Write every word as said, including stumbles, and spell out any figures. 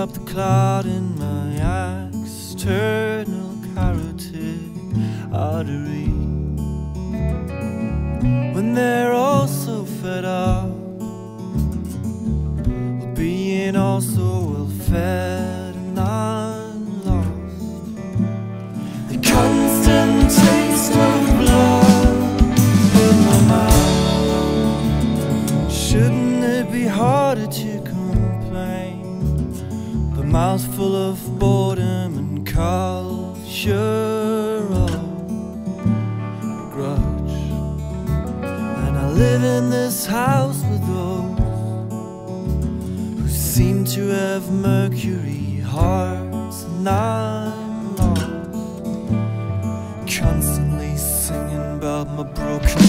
up the clot in my external carotid artery. When they're all so fed up with being all so well fed and I'm lost. The constant taste of blood in my mouth. Shouldn't it be harder to complain? The mouth full of boredom and culture of grudge. And I live in this house with those who seem to have mercury hearts, and I'm lost, constantly singing about my broken